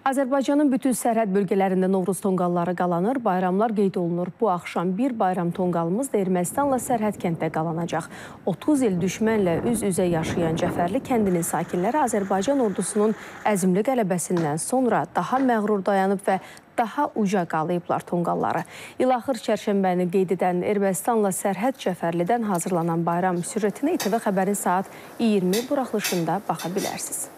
Azərbaycanın bütün sərhəd bölgələrində Novruz tonqalları qalanır, bayramlar qeyd olunur. Bu axşam bir bayram tonqalımız da Ermənistanla sərhəd kənddə qalanacaq. 30 il düşmənlə üz-üzə yaşayan Cəfərli kəndinin sakinləri Azərbaycan ordusunun əzmli qələbəsindən sonra daha məğrur dayanıb və daha uca qalayıblar tonqalları. İlaxır çərşənbəni qeyd edən Ermənistanla sərhəd Cəfərlidən hazırlanan bayram süjetini İTV Xəbərin saat 20 buraxılışında baxa bilərsiniz.